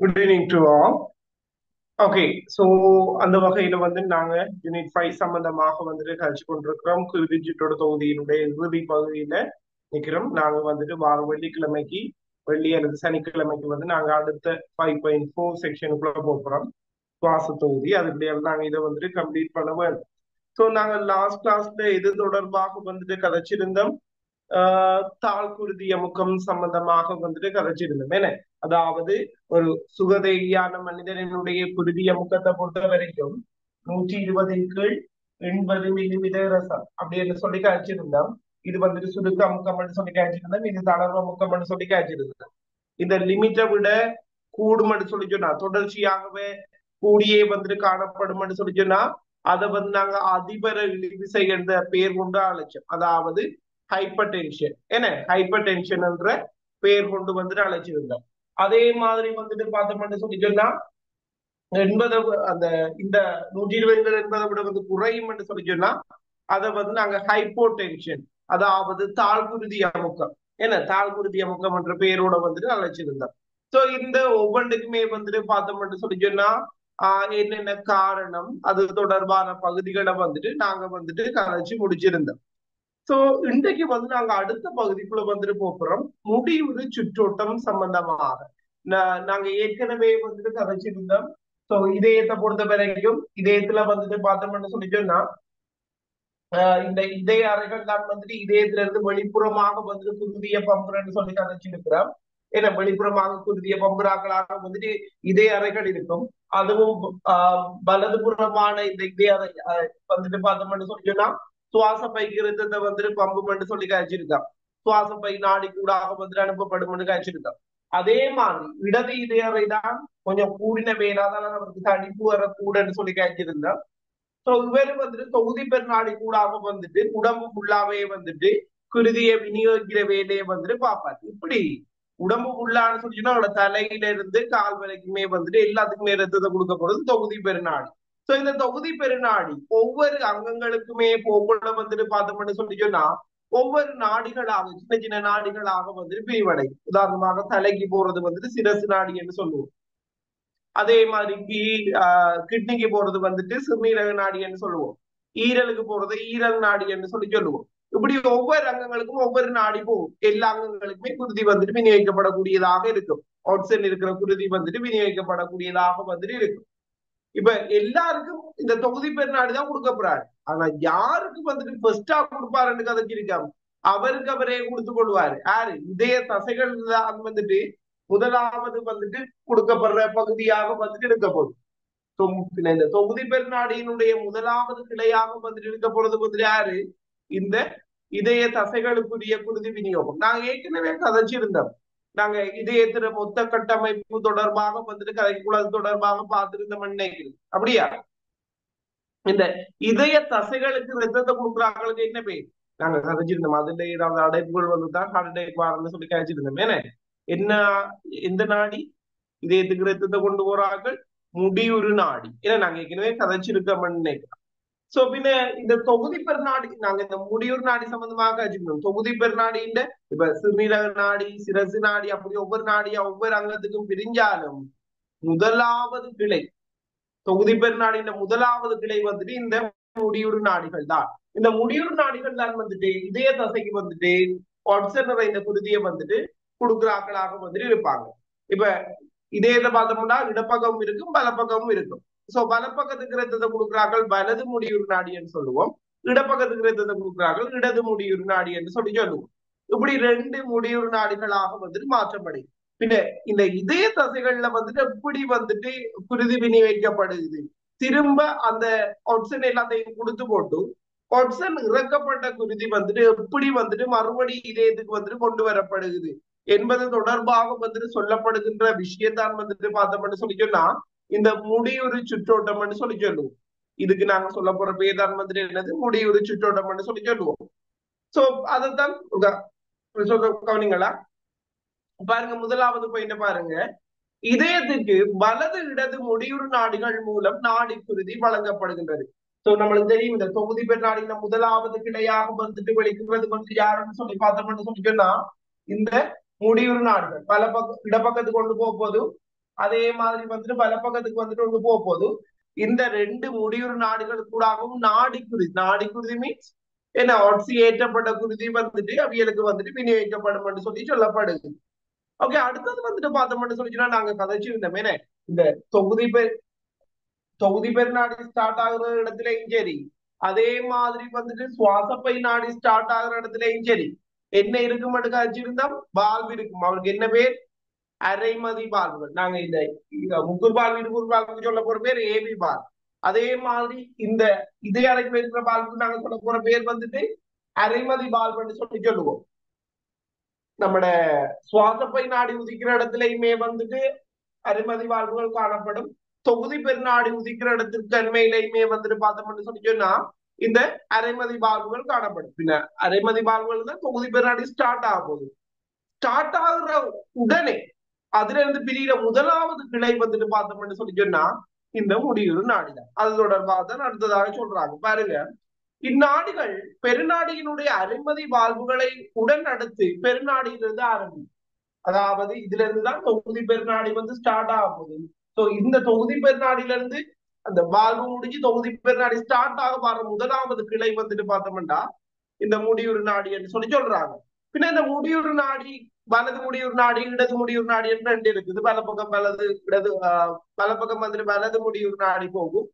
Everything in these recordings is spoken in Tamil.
Good evening to all. Okay, so அந்த வகையில நாங்க யூனிட் 5 சம்பந்தமாக கழிச்சு கொண்டிருக்கிறோம். குருதிச்சீட்டோட தொகுதியினுடைய இறுதி பகுதியில நிக்கிறோம். நாங்க வார வெள்ளிக்கிழமைக்கு வெள்ளி அல்லது சனிக்கிழமைக்கு நாங்க அடுத்த 5.4 செக்ஷனுக்குள்ள போறோம். சுவாச தொகுதி அதுக்கு நாங்க இதை கம்ப்ளீட் பண்ண வேண்டும். ஸோ நாங்க லாஸ்ட் கிளாஸ்ல இது தொடர்பாக கதைச்சிருந்தோம். தாழ்குருதி அமுக்கம் சம்பந்தமாக கதைச்சிருந்தோம். என்ன அதாவது ஒரு சுகதேகியான மனிதனுடைய குருதி அமுக்கத்தை பொறுத்த வரைக்கும் 120 கீழ் 80 மில்லிமீட்டர் ரசம் அப்படின்னு சொல்லி காய்ச்சிருந்தோம். இது சுருக்க அமுக்கம் சொல்லி காய்ச்சிருந்தோம். இது தளர்வு அமுக்கம் சொல்லி காய்ச்சிருந்தோம். இந்த லிமிட்டை விட கூடும் சொல்லி சொன்னா தொடர்ச்சியாகவே கூடியே காணப்படும் சொல்லி சொன்னா அதை நாங்க அதிபர இழிவிசை என்ற பெயர் கொண்டு அழைச்சோம். அதாவது ஹைப்பர் டென்ஷன் என்ன ஹைப்பர் டென்ஷன் என்ற பெயர் கொண்டு அழைச்சிருந்தோம். அதே மாதிரி பார்த்தோம்னு சொல்லி சொன்னா 80 அந்த இந்த 120 என்பதை விட குறையும் என்று சொல்லி சொன்னா அதை நாங்க ஹைப்போ டென்ஷன் அதாவது தாழ்குருதி அமுக்கம் என்ன தாழ்குருதி அமுக்கம் என்ற பெயரோட அழைச்சிருந்தோம். சோ இந்த ஒவ்வொன்றுக்குமே பார்த்தோம்னு சொல்லி சொன்னா என்னென்ன காரணம் அது தொடர்பான பகுதிகளை நாங்க கலைச்சு முடிச்சிருந்தோம். சோ இன்றைக்கு நாங்க அடுத்த பகுதிக்குள்ள போறோம். முடிவுறு சுற்றோட்டம் சம்பந்தமாக நாங்க ஏற்கனவே கதைச்சிருந்தோம். சோ இதயத்தை பொறுத்த வரைக்கும் இதயத்துல பார்த்தோம்னு சொல்லி சொன்னா இந்த இதய அறைகள் தான் இதயத்துல இருந்து வெளிப்புறமாக குருதிய பம்புறன்னு சொல்லி கதைச்சிருக்கிறோம். ஏன்னா வெளிப்புறமாக குருதிய பம்புறாக்களாக இதய அறைகள் இருக்கும். அதுவும் வலதுபுறமான இந்த இதய அறை பார்த்தோம்னு சொல்லி சொன்னா சுவாச பைக்கு பம்பு சொல்லி காய்ச்சிருக்கான். சுவாச பை நாடி கூடாக அனுப்பப்படும் காய்ச்சிருக்கான். அதே மாதிரி இடது இதய அறை தான் கொஞ்சம் கூடின வேளாதான் நமக்கு தடிப்பு வர கூடன்னு சொல்லி காய்ச்சிருந்தான். சோ இவரு தொகுதி பெருநாடி கூடாக உடம்பு ஃபுல்லாவே குருதியை விநியோகிக்கிற வேலையை பார்ப்பாரு. இப்படி உடம்பு ஃபுல்லான்னு சொல்லிச்சுன்னா அவரோட தலையில இருந்து கால் வரைக்குமே எல்லாத்துக்குமே ரத்தத்தை கொடுக்க போறது தொகுதி பெருநாடி. சோ இந்த தொகுதி பெருநாடி ஒவ்வொரு அங்கங்களுக்குமே போக்குள்ள பார்த்தோம்னு சொல்லி சொன்னா ஒவ்வொரு நாடிகளாக சின்ன சின்ன நாடிகளாக பிரிவடை. உதாரணமாக தலைக்கு போறது சிரசு நாடி என்று சொல்லுவோம். அதே மாதிரி கிட்னிக்கு போறது சிறுநீரக நாடி என்று சொல்லுவோம். ஈரலுக்கு போறது ஈரல் நாடி என்று சொல்லுவோம். இப்படி ஒவ்வொரு அங்கங்களுக்கும் ஒவ்வொரு நாடி போகும். எல்லா அங்கங்களுக்குமே குருதி விநியோகிக்கப்படக்கூடியதாக இருக்கும். ஆக்சிஜன் இருக்கிற குருதி விநியோகிக்கப்படக்கூடியதாக இருக்கும். இப்ப எல்லாருக்கும் இந்த தொகுதி பெருநாடிதான் கொடுக்கப்படுறாரு. ஆனா யாருக்கு ஃபர்ஸ்டா கொடுப்பாருன்னு கதைச்சிருக்காங்க அவருக்கு அவரே கொடுத்து கொள்வாரு. யாரு இதய தசைகள் தான் முதலாவது கொடுக்கப்படுற பகுதியாக இருக்க போகுது. இந்த தொகுதி பெருநாடியினுடைய முதலாவது கிளையாக இருக்க போறது யாரு இந்த இதய தசைகளுக்குரிய குருதி விநியோகம். நாங்க ஏற்கனவே கதைச்சிருந்தோம். நாங்க இதயத்தின மொத்த கட்டமைப்பு தொடர்பாக கதைக்குள்ளது தொடர்பாக பார்த்திருந்தோம் நினைக்கிறேன். அப்படியா? இந்த இதய தசைகளுக்கு ரத்தத்தை கொடுக்குறாங்களுக்கு என்ன பேர் நாங்க கதைச்சிருந்தோம். அதுல ஏதாவது அடைப்புகள் தான் ஹார்ட் அட்டாக் வரணும்னு சொல்லி கதைச்சிருந்தோம். என்ன எந்த நாடி இதயத்துக்கு ரத்தத்தை கொண்டு போறார்கள்? முடியுறு நாடி. ஏன்னா நாங்க ஏற்கனவே கதைச்சிருக்கோம்னு நினைக்கிறோம். சோ பின்ன இந்த தொகுதி பெருநாடி நாங்க இந்த முடியூர் நாடி சம்பந்தமாக வச்சுக்கணும். தொகுதி பெருநாடின்ற இப்ப சிறுநீரக நாடி சிரசு நாடி அப்படி ஒவ்வொரு நாடியா ஒவ்வொரு அங்கத்துக்கும் பிரிஞ்சாலும் முதலாவது கிளை தொகுதி பெருநாடின்ற முதலாவது கிளை இந்த முடியூறு நாடிகள் தான். இந்த முடியூறு நாடிகள் தான் இதய தசைக்கு ஆக்சிஜன் நிறைந்த குருதியை கொடுக்குறாக்களாக இருப்பாங்க. இப்ப இதயத்தை பார்த்தோம்னா இடப்பக்கமும் இருக்கும் வலப்பக்கமும் இருக்கும். சோ வலப்பக்கத்துக்கு ரத்தத்தை கொடுக்குறார்கள் வலது முடியுறு நாடி என்று சொல்லுவோம். இடப்பக்கத்துக்கு ரத்தத்தை கொடுக்குறார்கள் இடது முடியுறு நாடி என்று சொல்லுவோம். இப்படி ரெண்டு முடியுறு நாடிகளாக மாற்றப்படும். பின்ன இந்த இதய தசைகள்ல எப்படி குருதி விநியோகிக்கப்படுது. திரும்ப அந்த ஆக்சிஜன் எல்லாத்தையும் கொடுத்து போட்டு ஆக்சிஜன் இறக்கப்பட்ட குருதி எப்படி மறுபடி இதயத்துக்கு கொண்டு வரப்படுகிறது என்பது தொடர்பாக சொல்லப்படுகின்ற விஷயத்தான் பார்த்தோம்னு சொல்லி சொன்னா இந்த முடியுறு சுற்றோட்டம் சொல்லி சொல்லுவோம். இதுக்கு நாங்க சொல்ல போற பேர் தான் என்னது முடியுறு சுற்றோட்டம் சொல்லி சொல்லுவோம். சோ அதைத்தான் கவனிங்களா பாருங்க. முதலாவது பாயிண்ட் பாருங்க. இதயத்துக்கு வலது இடது முடியுறு நாடிகள் மூலம் நாடி குருதி வழங்கப்படுகின்றது. சோ நம்மளுக்கு தெரியும் இந்த தொகுதி பெருநாடின முதலாவது கிளையாக வெளிக்கிறது யாருன்னு சொல்லி பார்த்தோம்னு சொல்லி சொன்னா இந்த முடியுறு நாடுகள் இடப்பக்கத்துக்கு கொண்டு போகும்போது அதே மாதிரி வந்துட்டு வலப்பக்கத்துக்கு வந்துட்டு ஒண்ணு போக போகுது. இந்த ரெண்டு முடியுறு நாடுகள் கூடாகவும் நாடி குருதி மீன்ஸ் என்ன ஒட்சி ஏற்றப்பட்ட குருதி வந்துட்டு அவியலுக்கு வந்துட்டு விநியோகிக்கப்படும் சொல்லி சொல்லப்படுது. ஓகே, அடுத்தது வந்துட்டு பார்த்தோம்னு சொல்லிச்சுன்னா நாங்க கதைச்சிருந்தோமே இந்த தொகுதி தொகுதி பெருநாடி ஸ்டார்ட் ஆகுற இடத்துலயும் சரி, அதே மாதிரி வந்துட்டு சுவாசப்பை நாடி ஸ்டார்ட் ஆகுற இடத்துலயும் சரி என்ன இருக்கும் மட்டும் கதைச்சிருந்தா வால்வு இருக்கும். அவருக்கு என்ன பேர்? அரைமதி பால்வுகள். நாங்க இந்த முக்குர் பால் இருபுர் பால்வுக்கு சொல்ல போற பேர் ஏபி பால். அதே மாதிரி இந்த இதய அறைக்கு இருக்கிற பால்வுக்கு நாங்க சொல்ல போற பேர் வந்துட்டு அரைமதி பால்வுன்னு சொல்லி சொல்லுவோம். நம்மட சுவாசப்பை நாடி உதிக்கிற இடத்துலயுமே வந்துட்டு அரைமதி வாழ்வுகள் காணப்படும். தொகுதி பெருநாடி உதிக்கிற இடத்திற்கு அண்மையிலையுமே வந்துட்டு பார்த்தோம்னு சொல்லி சொன்னா இந்த அரைமதி வாழ்வுகள் காணப்படும். பின்ன அரைமதி வாழ்வுகள் தான் தொகுதி பெருநாடி ஸ்டார்ட் ஆக போகுது. ஸ்டார்ட் ஆகுற உடனே அதுல இருந்து பிரிகிற முதலாவது கிளை வந்துட்டு பார்த்தோம்னு சொல்லி சொன்னா இந்த முடியுறு நாடிதான். அது தொடர்பாக தான் அடுத்ததாக சொல்றாங்க பாருங்க. இந்நாடுகள் பெருநாடியினுடைய அரைமதி வாழ்வுகளை உடன் அடுத்து பெருநாடியிலிருந்து ஆரம்பிக்கும். அதாவது இதுல இருந்துதான் தொகுதி பெருநாடி வந்து ஸ்டார்ட் ஆக போகுது. சோ இந்த தொகுதி பெருநாடியில இருந்து அந்த வாழ்வு முடிஞ்சு தொகுதி பெருநாடி ஸ்டார்ட் ஆக வர முதலாவது கிளை வந்துட்டு பார்த்தோம்னா இந்த முடியுறு நாடி என்று சொல்லி சொல்றாங்க. பின்ன இந்த முடியுறு நாடி வலது முடியுறு நாடி இடது முடியுறு நாடி என்று ரெண்டு இருக்குது. வலப்பக்கம் வலது இடது வலப்பக்கம் வந்துட்டு வலது முடியுறு நாடி போகும்.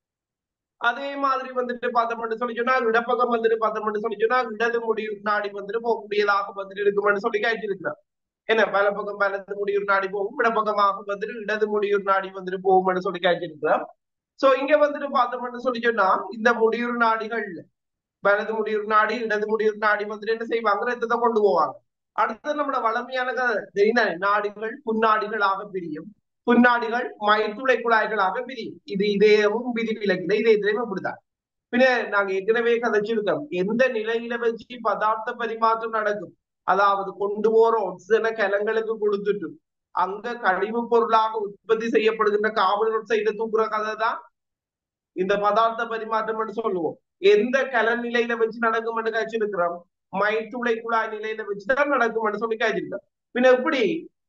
அதே மாதிரி வந்துட்டு பார்த்தோம்னு சொல்லி சொன்னா இடப்பக்கம் வந்துட்டு பார்த்தோம்னு சொல்லி சொன்னா இடது முடியுறு நாடி வந்துட்டு போகக்கூடியதாக வந்துட்டு இருக்குமென்னு சொல்லி காய்ச்சிருக்கிறேன். என்ன வலப்பக்கம் வலது முடியுறு நாடி போகும், இடப்பக்கமாக வந்துட்டு இடது முடியுறு நாடி வந்துட்டு போகும்னு சொல்லி காய்ச்சிருக்கிறோம். சோ இங்க வந்துட்டு பார்த்தோம்னு சொல்லி சொன்னா இந்த முடியுறு நாடிகள் வலது முடியுறு நாடி இடது முடியுறு நாடி வந்துட்டு என்ன செய்வாங்க? ரத்தத்தை கொண்டு போவாங்க. அடுத்தது நம்மளோட வளமையான நாடிகள் புன்னாடிகளாக பிரியும். புன்னாடிகள் மைத்துளை குழாய்களாக பிரியும். இது இதயமும் விதிவிலக்கில இதயத்திலையும் அப்படிதான். பின்ன நாங்க ஏற்கனவே கதைச்சிருக்கோம் எந்த நிலையில வச்சு பதார்த்த பரிமாற்றம் நடக்கும். அதாவது கொண்டு போற ஒட்சனை கலங்களுக்கு கொடுத்துட்டு அங்க கழிவு பொருளாக உற்பத்தி செய்யப்படுகின்ற கார்பன் டை ஆக்சைடை தூக்குற கதை தான் இந்த பதார்த்த பரிமாற்றம் சொல்லுவோம். எந்த கலன் நிலையில வச்சு நடக்கும்னு காய்ச்சிருக்கிறோம்? மைத்துளை குழாய் நிலையில வச்சுதான் நடக்கும்னு சொல்லி காய்ச்சிருக்கோம். பின்ன எப்படி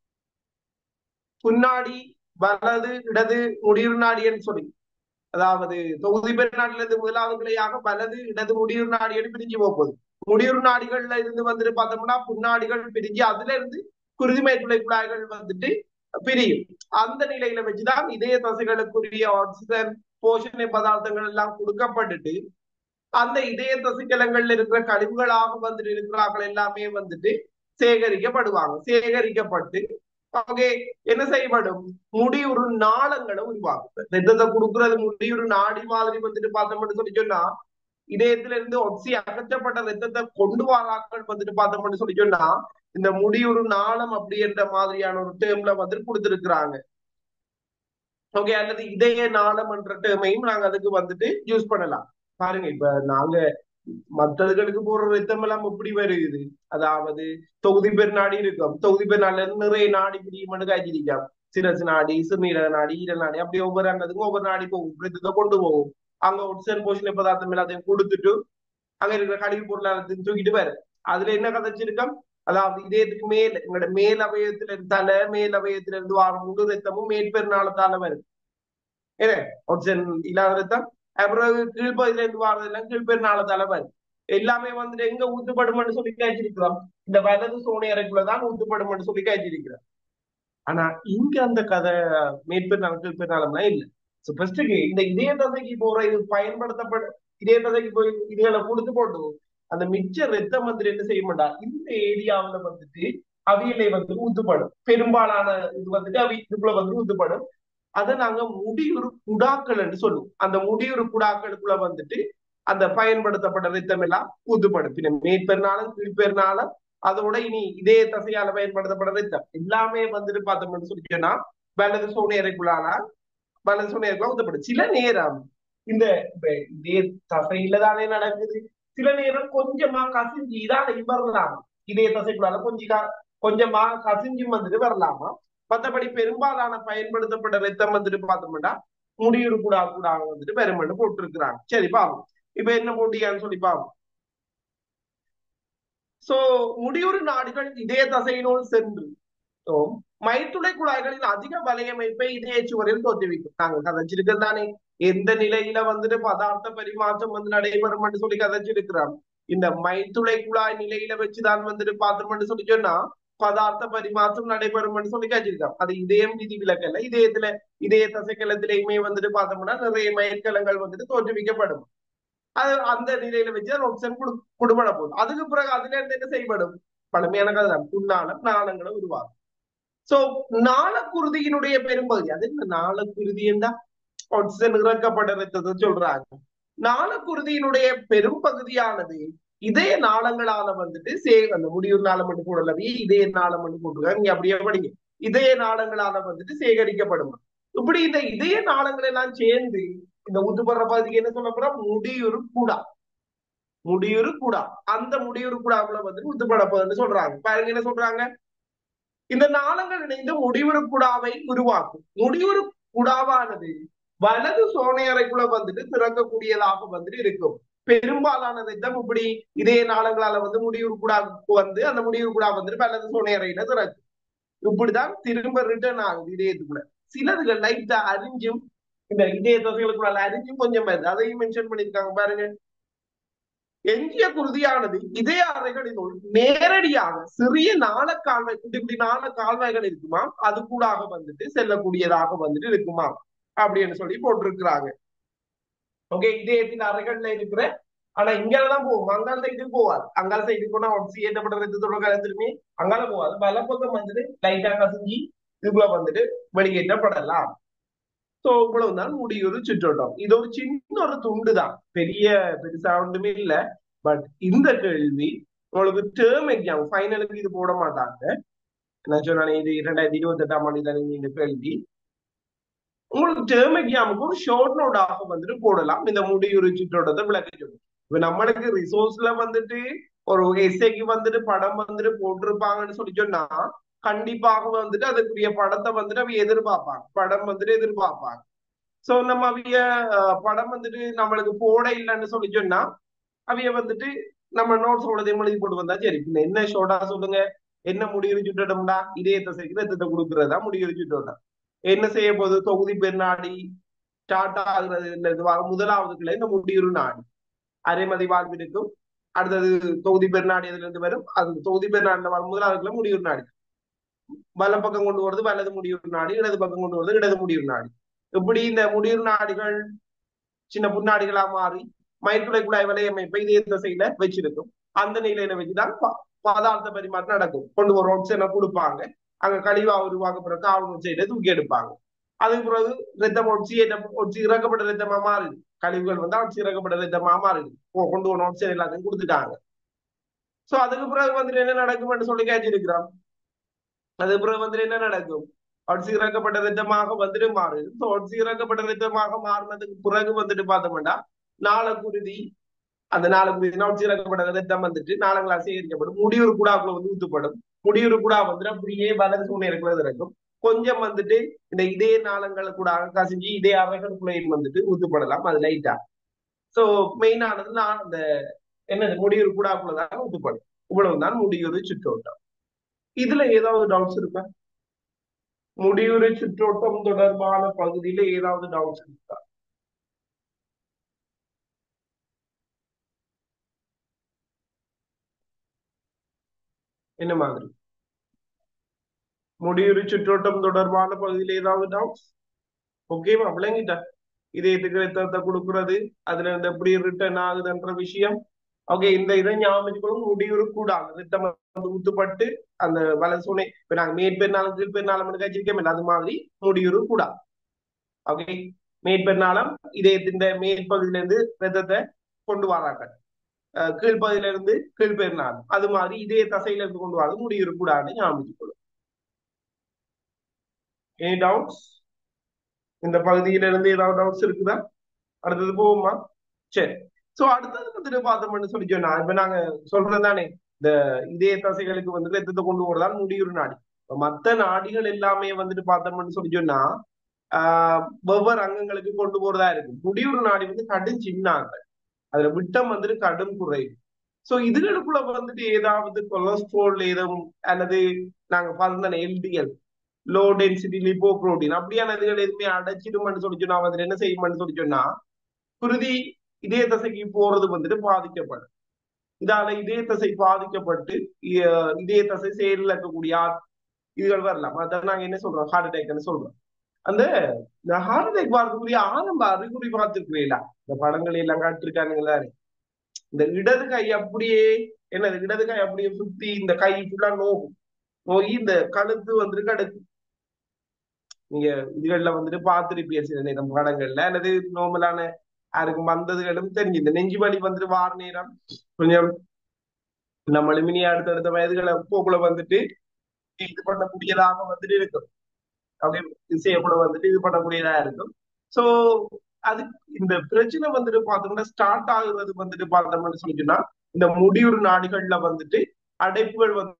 புன்னாடி வலது இடது முடிவு நாடின்னு சொல்லி, அதாவது தொகுதி பெருநாட்டில இருந்து முதலாவது கிளையாக வலது இடது முடிவுறு நாடிகள் பிரிஞ்சு போகுது. முடிவுறு நாடிகள்ல இருந்து வந்துட்டு பார்த்தோம்னா புன்னாடிகள் பிரிஞ்சு அதுல இருந்து குருதிமை துளை குழாய்கள் வந்துட்டு பிரியும். அந்த நிலையில வச்சுதான் இதய தசைகளுக்குரிய ஆக்சிஜன் போஷண பதார்த்தங்கள் எல்லாம் கொடுக்கப்பட்டுட்டு அந்த இதய தசைக்கலங்கள்ல இருக்கிற கழிவுகளாக வந்துட்டு இருக்கிறார்கள் எல்லாமே வந்துட்டு சேகரிக்கப்படுவாங்க. சேகரிக்கப்பட்டு ஓகே என்ன செய்யப்படும்? முடியுறு நாளங்களை உருவாக்கும். ரத்தத்தை கொடுக்கறது முடியுறு நாடி மாதிரி வந்துட்டு பார்த்தோம்னு சொல்லி சொன்னா இதயத்துல இருந்து ஒக்சி அகற்றப்பட்ட ரத்தத்தை கொண்டு வராக்கள் வந்துட்டு பார்த்தோம்னு சொல்லி சொன்னா இந்த முடியுறு நாளம் அப்படின்ற மாதிரியான ஒரு டேர்ம்ல வந்துட்டு கொடுத்திருக்கிறாங்க. ஓகே, அல்லது இதய நாளம் என்ற டேர்மையும் நாங்க அதுக்கு வந்துட்டு யூஸ் பண்ணலாம். பாருங்க, இப்ப நாங்க மற்றதுகளுக்கு போற ரத்தம் எல்லாம் எப்படி வருது? அதாவது தொகுதி பெருநாடி இருக்கும். தொகுதி பெருநாடுல இருந்து நிறைய நாடி பிரியும் காய்ச்சிருக்காம். சிரசு நாடி, சிறுநீரக நாடி, ஈரல் நாடி, அப்படி ஒவ்வொரு அங்கத்துக்கும் ஒவ்வொரு நாடி போகும். ரத்தத்தை கொண்டு போகும். அங்க ஒட்சன் போஷண பதார்த்தம் எல்லாத்தையும் கொடுத்துட்டு அங்க இருக்கிற கழிவு பொருளாதாரத்தையும் தூக்கிட்டு பாரு. அதுல என்ன கதைச்சிருக்கோம்? அதாவது இதயத்துக்கு மேல் எங்களோட மேல் அவயத்துல இருந்தால மேல் அவயத்துல இருந்து வாரம் முழு ரத்தமும் மேற்பெருநாளத்தால வருது. என்ன ஒட்சன் இல்லாத ரத்தம். அப்புறம் கீழ்ப்பகுதியில இருந்து வாரதெல்லாம் கீழ்பெருநாளத்தால வருது. எல்லாமே வந்துட்டு எங்க ஊத்துப்படும்னு சொல்லி காய்ச்சிருக்கிறோம்? இந்த வலது சோனை அறைக்குள்ளதான் ஊத்துப்படும்னு சொல்லி காய்ச்சிருக்கிறோம். ஆனா இங்க அந்த கதை மேற்பெருநாள் கீழ்பெருநாளம்லாம் இல்லை. ஃபர்ஸ்ட்டுக்கு இந்த இதய தசைக்கு போற இது பயன்படுத்தப்பட இதய தசைக்கு போய் இதுகளை கொடுத்து போட்டு அந்த மிச்ச ரத்தம் வந்துட்டு என்ன செய்ய மாட்டா இந்த ஏரியாவுல வந்துட்டு அவியலை வந்துட்டு ஊத்துப்படும். பெரும்பாலான இது வந்துட்டு இதுக்குள்ள வந்து ஊத்துப்படும். அதை நாங்க முடியுறு குடாக்கள் என்று சொல்லுவோம். அந்த முடியுறு குடாக்களுக்குள்ள வந்துட்டு அந்த பயன்படுத்தப்பட்ட ரத்தம் எல்லாம் ஊத்துப்படும். பின்ன மேற்பெருநாளும் கீழ்பெருநாளும் அதோட இனி இதே தசையால பயன்படுத்தப்பட்ட ரத்தம் எல்லாமே வந்துட்டு பார்த்தோம்னு சொல்லி சொன்னா வலது சோனையறைக்குள்ளான வலது சோனையறைக்குள்ள ஊத்தப்படும். சில நேரம் இந்த இதே தசையில தானே நடக்குது. சில நேரம் கொஞ்சமா கசிஞ்சு இதாலையும் வரலாமா? இதே தசைக்குள்ளால கொஞ்சமா கசிஞ்சும் வந்துட்டு வரலாமா? மற்றபடி பெரும்பாலான பயன்படுத்தப்பட்ட ரத்தம் வந்துட்டு பார்த்தோம்னா முடியுறு கூட வந்துட்டு பெருமண்டு போட்டிருக்கிறாங்க. சரி பாவம், இப்ப என்ன போட்டியான்னு சொல்லி பாவம். சோ முடியுறு நாடுகள் இதய தசையினோடு சென்று மைத்துளை குழாய்களின் அதிக வலையமைப்பை இதய சுவரில் தோற்றுவிக்கும். நாங்க கதைச்சிருக்கிறது தானே எந்த நிலையில வந்துட்டு பதார்த்த பரிமாற்றம் வந்து நடைபெறும் சொல்லி கதைச்சிருக்கிறோம். இந்த மைத்துளை குழாய் நிலையில வச்சுதான் வந்துட்டு பார்த்தோம்னு சொல்லி சொன்னா பதார்த்த பரிமாற்றம் நடைபெறும் சொல்லி காய்ச்சிருக்கோம். அது இதயம் விதி விலக்கல்ல. இதய தசைக்களத்திலையுமே வந்துட்டு பார்த்தோம்னா நிறைய மயற்கலங்கள் வந்துட்டு தோற்றுவிக்கப்படும். அது அந்த நிலையில வச்சு ஆக்சிஜன் கொடுபட போகுது. அதுக்கு பிறகு அதுல இருந்து என்ன செய்யப்படும்? பழமையான கதை தான், புண்ணான நாளங்களை உருவாகும். சோ நாளக்குருதியினுடைய பெரும்பகுதி, அது இந்த நாளக்குருதி என்றா ஆக்சிஜன் இறக்கப்படுறதை சொல்றாங்க. நாளக்குருதியினுடைய பெரும் பகுதியானது இதய நாளங்களால வந்துட்டு அந்த முடியூர் நாளம் மட்டும் போடலவே இதய நாளம் மட்டும் போட்டுருக்காங்க. நீங்க அப்படியே படிங்க. இதய நாளங்களால வந்துட்டு சேகரிக்கப்படும். இப்படி இந்த இதய நாளங்கள் எல்லாம் சேர்ந்து இந்த ஊத்துப்படுற பகுதிக்கு என்ன சொல்ல போறோம்? முடியுறு கூடா. முடியுறு கூடா. அந்த முடியுறு கூடாக்குள்ள வந்துட்டு ஊத்துப்பட போகுதுன்னு சொல்றாங்க. பாருங்க என்ன சொல்றாங்க. இந்த நாளங்கள் இணைந்து முடிவுறு குடாவை உருவாக்கும். முடிவுறு குடாவானது வலது சோனையறைக்குள்ள வந்துட்டு திறக்கக்கூடியதாக வந்துட்டு இருக்கும். பெரும்பாலான ரத்தம் இப்படி இதே நாளங்களால வந்து முடிவுறு குடாவுக்கு வந்து அந்த முடிவுறு குடா வந்துட்டு வலது சோனையறையில திறக்கும். இப்படிதான் திரும்ப ரிட்டர்ன் ஆகுது இதயத்துக்குள்ள. சிலதுகள் லைட்டா அரிஞ்சும் இந்த இதய தசைகளுக்குள்ள அரிஞ்சும் கொஞ்சம் வருது. அதையும் மென்ஷன் பண்ணியிருக்காங்க பாருங்க. எஞ்சிய குருதியானது இதய அறைகளினுள் நேரடியாக சிறிய நாள கால்வாய், குட்டி குட்டி நாள கால்வாய்கள் இருக்குமா, அது கூடாக வந்துட்டு செல்லக்கூடியதாக வந்துட்டு இருக்குமா அப்படின்னு சொல்லி போட்டிருக்கிறாங்க. ஓகே, இதயத்தின் அறைகள்ல இருக்கிற, ஆனா இங்கதான் போகும், அங்கால சைடுக்கு போவாது. அங்கால சைடுக்கு போனா ஏற்றப்பட்ட ரத்தத்தோட கலந்துருமே, அங்கால போவாது. வலப்பக்கம் வந்துட்டு லைட்டா கசங்கி இதுக்குள்ள வந்துட்டு வெளியேற்றப்படலாம். சோ இவ்வளவுதான் முடியுறு சுற்றோட்டம். இது ஒரு சின்ன ஒரு துண்டு தான், பெருசா ஒன்றுமே இல்ல. பட் இந்த கேள்வி உங்களுக்கு டேர்ம் எக்ஸாம் ஃபைனலுக்கு இது போட மாட்டாங்க. நான் சொன்னேன் இது 2028ஆம் ஆண்டு தானே இந்த கேள்வி. உங்களுக்கு டேர்ம் எக்ஸாமுக்கு ஒரு ஷார்ட் நோட்டாக வந்துட்டு போடலாம். இந்த முடியுறு சுற்றோட்டத்தை விளக்க சொல்லும். இப்ப நம்மளுக்கு ரிசோர்ஸ்ல வந்துட்டு ஒரு எஸ்ஏக்கு வந்துட்டு படம் வந்துட்டு போட்டிருப்பாங்கன்னு சொல்லி சொன்னா கண்டிப்பாக வந்துட்டு அதுக்குரிய படத்தை வந்துட்டு அவங்க எதிர்பார்ப்பாங்க, படம் வந்துட்டு எதிர்பார்ப்பாங்க. சோ நம்ம அவைய படம் வந்துட்டு நம்மளுக்கு போட இல்லைன்னு சொல்லி சொன்னா அவைய வந்துட்டு நம்ம நோட்ஸ் உள்ளதையும் எழுதி போட்டு வந்தா சரி. என்ன ஷோர்ட்டா சொல்லுங்க, என்ன முடிவு சுட்டோம்டா, இதயத்தை சேர்த்து ரத்தத்தை கொடுக்கறதா முடிவு சுட்டோம். என்ன செய்ய போகுது? தொகுதி பெருநாடி ஸ்டார்ட் ஆகுறது முதலாவதுக்குள்ள இந்த முடிவு நாடி அரைமதி வாழ்வு இருக்கும். அடுத்தது தொகுதி பெருநாடி அதுல இருந்து வரும். அது தொகுதி பெருநாடுல வரும் முதலாவதுக்குள்ள முடிவு நாடி. வல பக்கம் கொண்டு வருது வலது முடிவு நாடி, இடது பக்கம் கொண்டு வருது இடது முடிவு நாடி. இப்படி இந்த முடிவு நாடிகள் சின்ன புண்ணாடிகளா மாறி மயிர்குடை குழாய் வலையமைப்பை இதே திசையில வச்சிருக்கும். அந்த நிலையில வச்சுதான் பதார்த்த பரிமாற்றம் நடக்கும். கொண்டு ஒரு ஆக்சிஜனை கொடுப்பாங்க, அங்க கழிவா உருவாக்கப்படுற காவல் சைட தூக்கி எடுப்பாங்க. அதுக்கு பிறகு ரத்தம் ஒட்சி இறக்கப்பட்ட ரத்தமா மாறுது. கழிவுகள் வந்து ஒட்சி இறக்கப்பட்ட ரத்தமா மாறுது. கொண்டு ஒரு ஆக்சிஜன் எல்லாத்தையும் கொடுத்துட்டாங்க. சோ அதுக்கு பிறகு வந்துட்டு என்ன நடக்கும்னு சொல்லி கேட்டிருக்கிறோம். அதுக்கு பிறகு வந்துட்டு என்ன நடக்கும்? ஒட்சி இறக்கப்பட்ட ரத்தமாக வந்துட்டு மாறுது. ஒட்சி இறக்கப்பட்ட ரத்தமாக மாறினதுக்கு பிறகு வந்துட்டு பார்த்தோம்னா நாளக்குருதி, அந்த நாளக்குருதி ஒட்சி இறக்கப்பட்ட ரத்தம் வந்துட்டு நாளங்களால் சேகரிக்கப்படும். முடிவுறு கூடாக்குள்ள வந்து ஊத்துப்படும். முடிவுறு கூடா வந்துட்டு அப்படியே வலது சூழ்நிலை இருக்கிறது இருக்கும். கொஞ்சம் வந்துட்டு இந்த இதே நாளங்களை கூட கசிஞ்சு இதே அறைகளுக்குள்ளேயும் வந்துட்டு ஊத்துப்படலாம். அது லைட்டா. சோ மெயினானது நான் அந்த என்னது முடிவுறு கூடாக்குள்ளதான் ஊத்துப்படும். இவ்வளவுதான் முடிவுறு சுற்றோட்டம். இதுல ஏதாவது டவுட்ஸ் இருக்கா? முடிவுரை சுற்றோட்டம் தொடர்பான பகுதியில ஏதாவது டவுட்ஸ் இருக்கா? என்ன மாதிரி முடிவுரை சுற்றோட்டம் தொடர்பான பகுதியில ஏதாவது டவுட்ஸ்? ஓகேவா? விளங்கிட்டா? இதயத்துக்கு ரத்தத்தை கொடுக்கறது, அதுல இருந்து எப்படி ரிட்டர்ன் ஆகுதுன்ற விஷயம். ஓகே, இந்த இதை ஞாபகம் முடிவுறு கூடாது. ரத்தம் வந்து ஊத்துப்பட்டு அந்த வலசூனை இப்ப நாங்க மேற்பெருநாளம் கீழ்பெருநாளம் கழிச்சிருக்கோம், அது மாதிரி முடிவுறு கூடா. ஓகே, மேற்பெருநாளம் இதயத்தின் மேற்பகுதியில இருந்து ரத்தத்தை கொண்டு வராங்க, கீழ்ப்பகுதியில இருந்து கீழ்பெருநாள் அது மாதிரி இதே தசையில இருந்து கொண்டு வரது முடிவு கூடாதுன்னு ஞாபகம். Any doubts? இந்த பகுதியில இருந்து ஏதாவது டவுட்ஸ் இருக்குதா? அடுத்தது போவோமா? சரி. சோ அடுத்தது வந்துட்டு பார்த்தோம்னு சொல்லி சொன்னா இப்ப நாங்க சொல்றதுதானே இந்த இதய தசைகளுக்கு வந்துட்டு ரத்தத்தை கொண்டு போறதால் முடிவுறு நாடி. மத்த நாடிகள் எல்லாமே வந்துட்டு பார்த்தோம்னு சொல்லி சொன்னா ஒவ்வொரு அங்கங்களுக்கு கொண்டு போறதா இருக்கு. முடிவுறு நாடி வந்து கடும் சின்னாங்க, அதுல விட்டம் வந்துட்டு கடும் குறைவு. சோ இதுகளுக்குள்ள வந்துட்டு ஏதாவது கொலஸ்ட்ரால் ஏதும் அல்லது நாங்க பார்த்தோம் LDL low density lipoprotein அப்படியான இதுகள் எதுவுமே அடைச்சிடும்னு சொல்லி சொன்னா வந்துட்டு என்ன செய்யும்னு சொல்லி சொன்னா குருதி இதய தசைக்கு போறது வந்துட்டு பாதிக்கப்படும். இதால இதய தசை பாதிக்கப்பட்டு இதய தசை செயலிழக்கக்கூடிய இதுகள் வரலாம். அதான் நாங்க என்ன சொல்றோம், ஹார்ட் அட்டாக்னு சொல்றோம். அந்த இந்த ஹார்ட் அட்டாக் வரக்கூடிய ஆரம்ப அறிகுறி பார்த்துருக்கிறீங்களா? இந்த படங்கள் எல்லாம் காட்டிருக்கானுங்களா? இந்த இடது கை அப்படியே என்னது, இடது கை அப்படியே சுத்தி இந்த கை ஃபுல்லா நோகும், நோய் இந்த கழுத்து வந்துட்டு கடுக்கு. நீங்க இதுகள்ல வந்துட்டு பார்த்திருப்பீங்க சில நேரம் படங்கள்ல, அல்லது நோமலான யாருக்கும் வந்ததுகளும் தெரிஞ்சு இந்த நெஞ்சு வலி வந்துட்டு வார நேரம் கொஞ்சம் நம்மளும் இனி அடுத்தடுத்த வயதுகளை போக்குள்ள வந்துட்டு இது பண்ணக்கூடியதாக வந்துட்டு இருக்கும். அப்படி செய்யப்பட வந்துட்டு இது பண்ணக்கூடியதா இருக்கும். சோ அது இந்த பிரச்சனை வந்துட்டு பார்த்தோம்னா ஸ்டார்ட் ஆகுறது வந்துட்டு பார்த்தோம்னு சொல்லிச்சுன்னா இந்த முடியுறு நாடுகள்ல வந்துட்டு அடைப்புகள் வந்து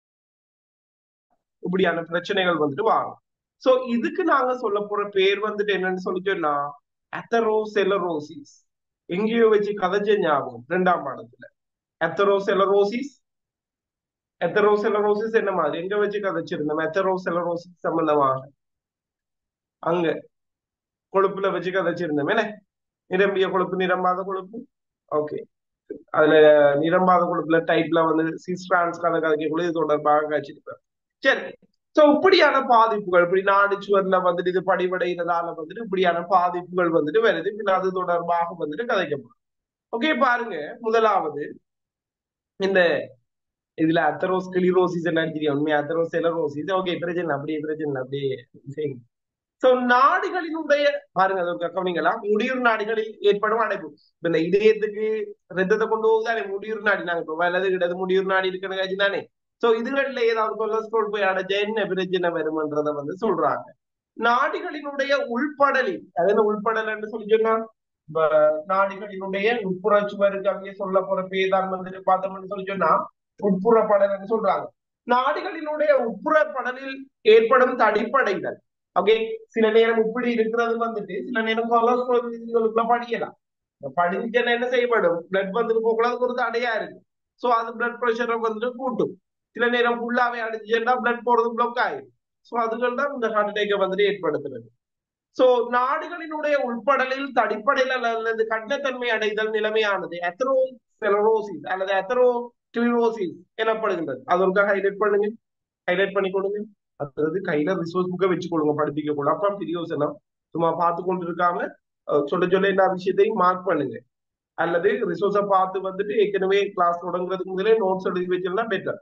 இப்படியான பிரச்சனைகள் வந்துட்டு வரும். சோ இதுக்கு நாங்க சொல்ல போற பேர் வந்துட்டு என்னன்னு சொல்லிச்சோம்னா அத்தரோசெலரோசிஸ். எங்கேயோ வச்சு கதைச்ச ஞாபகம் 2ஆம் பாடத்துல. அத்தரோசெலரோசிஸ், எத்தரோசெலரோசிஸ் என்ன மாதிரி எங்க வச்சு கதைச்சிருந்தோம்? எத்தரோசெலரோசிஸ் சம்பந்தமாக அங்க கொழுப்புல வச்சு கதைச்சிருந்தோம் என்ன, நிரம்பிய கொழுப்பு நிரம்பாத கொழுப்பு. ஓகே, அதுல நிரம்பாத கொழுப்புல டைப்ல வந்து சிஸ்ட்ரான்ஸ் கதை கதைக்கக்குள்ள இது தொடர்பாக காய்ச்சிருப்பேன். சரி, சோ இப்படியான பாதிப்புகள் இப்படி நாடு சுவர்ல வந்துட்டு இது படிவடைகிறதால வந்துட்டு இப்படியான பாதிப்புகள் வந்துட்டு வருது. பின் அது தொடர்பாக வந்துட்டு கதைக்கப்படும். ஓகே, பாருங்க, முதலாவது இந்த இதுல அத்தரோஸ்கிளிரோசிஸ் என்ன தெரியும், உண்மையா அத்தரோசெலரோசிஸ். ஓகே, பிரச்சனை அப்படியே பிரச்சனை அப்படியே சரி. சோ நாடுகளினுடைய பாருங்க, அது கவனிங்களா, முடியுறு நாடுகளில் ஏற்படும் அடைப்பு. இப்ப இந்த இதயத்துக்கு ரத்தத்தை கொண்டு போகுதானே முடியுறு நாடி, நாங்க இப்ப வலது இடது முடியுறு நாடி இருக்குன்னு காட்சி தானே. சோ இதுகள்ல ஏதாவது கொலஸ்ட்ரால் போய் அடைச்ச என்ன பிரச்சனை வருமன்றத வந்து சொல்றாங்க. நாடுகளினுடைய உள்படலில், அது என்ன உள்படல் சொல்லி சொன்னா இப்ப நாடுகளினுடைய உட்புற சுவருக்கு அங்கே சொல்ல போற பேதான் வந்துட்டு பார்த்தோம்னு சொல்லி சொன்னா உட்புற படல் சொல்றாங்க. நாடுகளினுடைய உட்புற படலில் ஏற்படும் தடிப்படைகள். ஓகே, சில நேரம் இப்படி இருக்கிறது வந்துட்டு சில நேரம் கொலஸ்ட்ரால் படியலாம். படிஞ்சுன்னா என்ன செய்யப்படும், பிளட் வந்துட்டு போகலாம், ஒரு தடையா இருக்கு. சோ அது பிளட் பிரஷரை வந்துட்டு கூட்டும். சில நேரம் ஃபுல்லாவே அடிச்சுன்னா பிளட் போறது பிளாக் ஆயிடும். சோ அதுகள் தான் இந்த ஹார்ட் அட்டாக்கை வந்துட்டு ஏற்படுத்துறது. சோ நாடுகளினுடைய உள்படலில் தடிப்படையில் அல்லது கடினத்தன்மை அடைதல் நிலைமையானது அத்தரோசெலரோசிஸ் அல்லது அத்தரோஸ்கிளிரோசிஸ் எனப்படுகின்றது. அதற்காக ஹைலைட் பண்ணுங்க, ஹைலைட் பண்ணி கொடுங்க. அதாவது கையில ரிசோர்ஸ் புக்கை வச்சு கொடுங்க, படிப்பிக்க கூட. அப்ப பிரியோசனம் சும்மா பார்த்து கொண்டு இருக்காம சொல்ல சொல்ல எல்லா விஷயத்தையும் மார்க் பண்ணுங்க. அல்லது ரிசோர்ஸை பார்த்து வந்துட்டு ஏற்கனவே கிளாஸ் தொடங்குறதுக்கு முதலே நோட்ஸ் எழுதி வச்சிருந்தா பெட்டர்.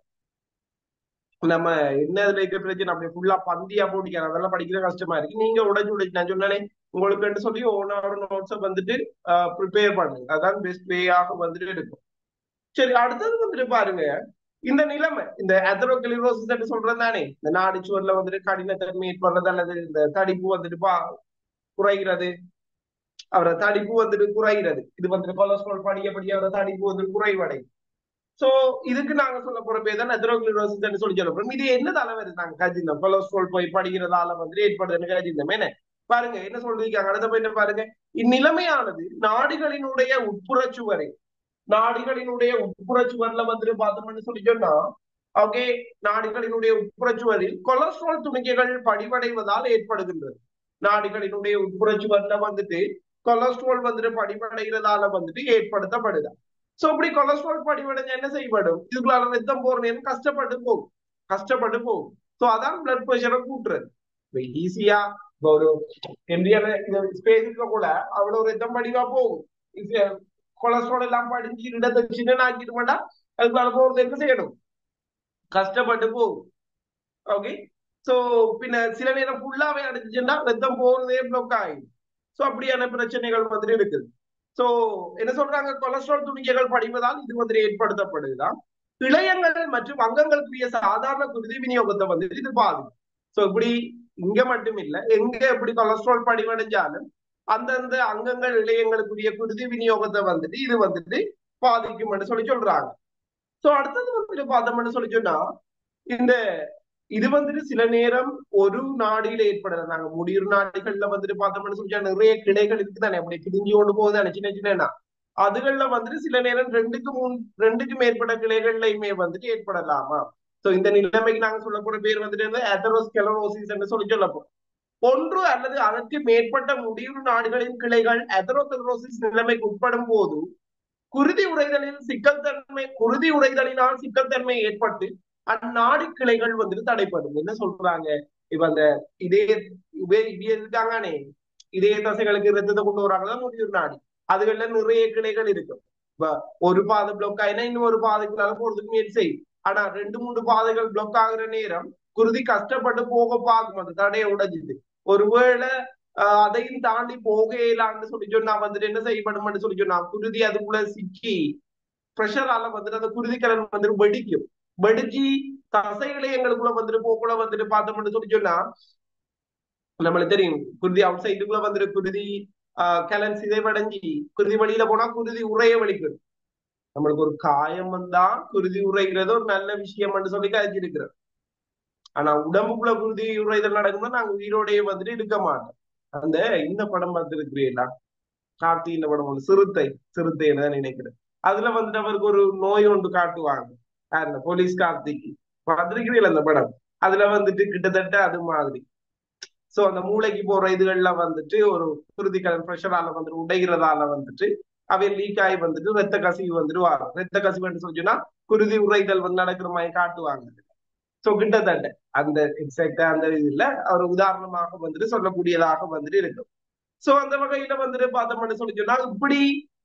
நம்ம என்ன இதுல இருக்க பிரச்சனை அப்படியே ஃபுல்லா பந்தியா போட்டிக்கான அதெல்லாம் படிக்கிற கஷ்டமா இருக்கு. நீங்க உடைச்சு நான் சொன்னானே உங்களுக்கு சொல்லி ஒவ்வொரு நோட்ஸை வந்துட்டு ப்ரிப்பேர் பண்ணுங்க. அதான் பெஸ்ட் வேயாக வந்துட்டு இருக்கும். சரி, அடுத்தது வந்துட்டு பாருங்க, இந்த நிலைமை இந்த அத்தரோஸ்கிளிரோசிஸ் சொல்றது தானே, இந்த நாடி சுவர்ல வந்துட்டு கடினத்தன்மை ஏற்படுறது அல்லது இந்த தடிப்பு வந்துட்டு குறைகிறது, அவரை தடிப்பு வந்துட்டு குறைகிறது. இது வந்துட்டு கொலஸ்ட்ரால் படிக்கப்படி அவரை தடிப்பு வந்துட்டு குறைவடையும். சோ இதுக்கு நாங்க சொல்ல போற பேர் தான் அத்தரோஸ்கிளிரோசிஸ் சொல்லி சொல்ல போறோம். இது என்னதால வருது நாங்க கஜிந்தோம், கொலஸ்ட்ரால் போய் படிக்கிறதால வந்துட்டு ஏற்படுதுன்னு கஜிந்தோம் என்ன. பாருங்க என்ன சொல்றீங்க அடுத்த போய் பாருங்க, இந்நிலைமையானது நாடுகளினுடைய உட்புற சுவரை, நாடுகளினுடைய உட்புற சுவர்ல வந்துட்டு பார்த்தோம்னு சொல்லி சொன்னா ஓகே, நாடுகளினுடைய உட்புற சுவரில் கொலஸ்ட்ரால் துணிக்கைகள் படிவடைவதால் ஏற்படுகின்றது. நாடுகளினுடைய உட்புற சுவர்ல வந்துட்டு கொலஸ்ட்ரால் வந்துட்டு படிவடைகிறதால வந்துட்டு ஏற்படுத்தப்படுது. சோ இப்படி கொலஸ்ட்ரால் படிவடைஞ்ச என்ன செய்யப்படும், இதுக்குள்ளார ரத்தம் போற நேரம் கஷ்டப்பட்டு போகும், கஷ்டப்பட்டு போகும். சோ அதான் பிளட் பிரஷரை கூட்டுறது. ஈஸியா ஒரு எம்பியான ஸ்பேஸுக்கு கூட அவ்வளவு ரத்தம் படிவா போகும். கொலஸ்ட்ரால் எல்லாம் படிஞ்சு இடத்தை சின்ன ஆக்கிட்டு மாட்டா, அதுக்குள்ளார போறது என்ன செய்யணும், கஷ்டப்பட்டு போகும். ஓகே, சோ பின்ன சில நேரம் ஃபுல்லாவே அடிச்சுன்னா ரத்தம் போறதே பிளாக் ஆயிடும். சோ அப்படியான பிரச்சனைகள் வந்துட்டு இருக்குது. சோ என்ன சொல்றாங்க, கொலஸ்ட்ரால் துணிக்கைகள் படிவதால் இது வந்து ஏற்படுத்தப்படுதுதான். இளையங்கள் மற்றும் அங்கங்களுக்குரிய சாதாரண குருதி விநியோகத்தை வந்து இது பாதிக்கும். சோ இப்படி இங்க மட்டும் இல்ல, எங்க எப்படி கொலஸ்ட்ரால் படிவடைஞ்சாலும் அந்தந்த அங்கங்கள் இளையங்களுக்குரிய குருதி விநியோகத்தை வந்துட்டு இது வந்துட்டு பாதிக்கும் சொல்லி சொல்றாங்க. சோ அடுத்தது வந்துட்டு பார்த்தோம்னு சொல்லி சொன்னா இந்த இது வந்துட்டு சில நேரம் ஒரு நாடியில ஏற்படுறது. நாங்க முடியுறு நாடுகள்ல வந்துட்டு பார்த்தோம்னு சொல்லி நிறைய கிளைகள் இருக்குதானே, அப்படி கிழிஞ்சு கொண்டு போகுதானே சின்ன சின்ன, அதுகள்ல வந்துட்டு சில நேரம் ரெண்டுக்கு மேற்பட்ட கிளைகள்லையுமே வந்துட்டு ஏற்படலாமா. சோ இந்த நிலைமைக்கு நாங்க சொல்ல போற பேர் வந்துட்டு அத்தெரோஸ்கெலரோசிஸ் என்று சொல்லி சொல்லப்போம். ஒன்று அல்லது அதற்கு மேற்பட்ட முடிவு நாடுகளின் கிளைகள் அத்தெரோஸ்கெலரோசிஸ் நிலைமைக்கு உட்படும் போது குருதி உறைதலினால் சிக்கல் தன்மை ஏற்பட்டு அந்நாடு கிளைகள் வந்துட்டு தடைப்படும். என்ன சொல்றாங்க? இப்ப அந்த இதே இருக்காங்கனே இதே தசைகளுக்கு ரத்தத்தை கொண்டு வராங்கதான் முடிவு நாடி, அதுகள்ல நிறைய கிளைகள் இருக்கும். இப்ப ஒரு பாதை பிளாக் ஆயினா இன்னொரு பாதைக்குள்ளால போறதுக்கு முயற்சி செய்யும். ஆனா 2 3 பாதைகள் பிளாக் ஆகுற நேரம் குருதி கஷ்டப்பட்டு போக பார்க்கும், அந்த தடையை உடைஞ்சிட்டு. ஒருவேளை அதையும் தாண்டி போகலான்னு சொல்லி சொன்னா வந்துட்டு என்ன செய்யப்படும் சொல்லி சொன்னா குருதி அதுக்குள்ள சிக்கி பிரஷரால வந்துட்டு அந்த குருதிக்கலன் வந்துட்டு வெடிக்கும். வெடிச்சு தசைகளே எங்களுக்குள்ள வந்துட்டு போக்குள்ள வந்துட்டு பார்த்தோம்னு சொல்லி சொன்னா நம்மளுக்கு தெரியும் குருதி அவுட் சைடுக்குள்ள வந்துட்டு குருதி கலன் சிதைவடைஞ்சி குருதி வழியில போனா குருதி உரைய வலிக்கும். நம்மளுக்கு ஒரு காயம் வந்தா குருதி உரைகிறது ஒரு நல்ல விஷயம் சொல்லி கழிச்சிருக்கிறோம். ஆனா உடம்புக்குள்ள குருதி உரைதல் நடக்கும்போது நாங்க உயிரோடையே வந்துட்டு இருக்க மாட்டோம். அந்த இந்த படம் பார்த்திருக்கிறீங்களா? கார்த்தி இந்த படம் ஒண்ணு சிறுத்தை தான் நினைக்கிறேன். அதுல வந்துட்டு அவருக்கு ஒரு நோய் ஒன்று காட்டுவாங்க, போலீஸ் கார்த்திக்கு. பார்த்திருக்கிறீங்களா அந்த படம்? அதுல வந்துட்டு கிட்டத்தட்ட அது மாதிரி. சோ அந்த மூளைக்கு போற இதுகள்ல வந்துட்டு ஒரு குருதிக்கலன் பிரஷரால வந்துட்டு உடைகிறதால வந்துட்டு அவை லீக் ஆகி வந்துட்டு ரத்த கசிவு வந்துட்டு வரும். ரத்த கசிவுன்னு சொல்லிச்சுன்னா குருதி உறைதல் வந்து நடக்கிற மாதிரி காட்டுவாங்க. சோ கிட்டத்தட்ட அந்த எக்ஸாக்டா அந்த இதுல ஒரு உதாரணமாக வந்துட்டு சொல்லக்கூடியதாக வந்துட்டு இருக்கும். சோ அந்த வகையில வந்துட்டு பார்த்தோம்னு சொல்லி சொன்னா இப்படி